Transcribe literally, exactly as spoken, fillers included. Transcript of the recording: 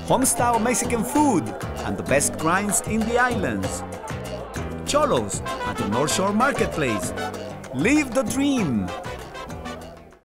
Homestyle Mexican food and the best grinds in the islands. Cholos at the North Shore Marketplace. Live the dream!